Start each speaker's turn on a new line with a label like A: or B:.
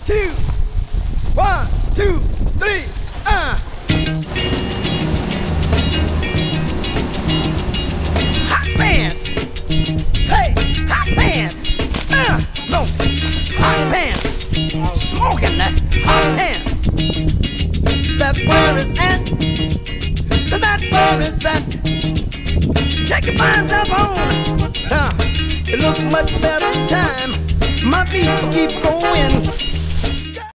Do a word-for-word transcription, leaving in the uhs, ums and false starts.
A: two, one, two, three, uh. Hot pants. Hey, hot pants. Uh, no, hot pants. Smoking that hot pants. That's where it's at. That's where it's at. Check your myself on. Uh, it looks much better time. My feet keep going.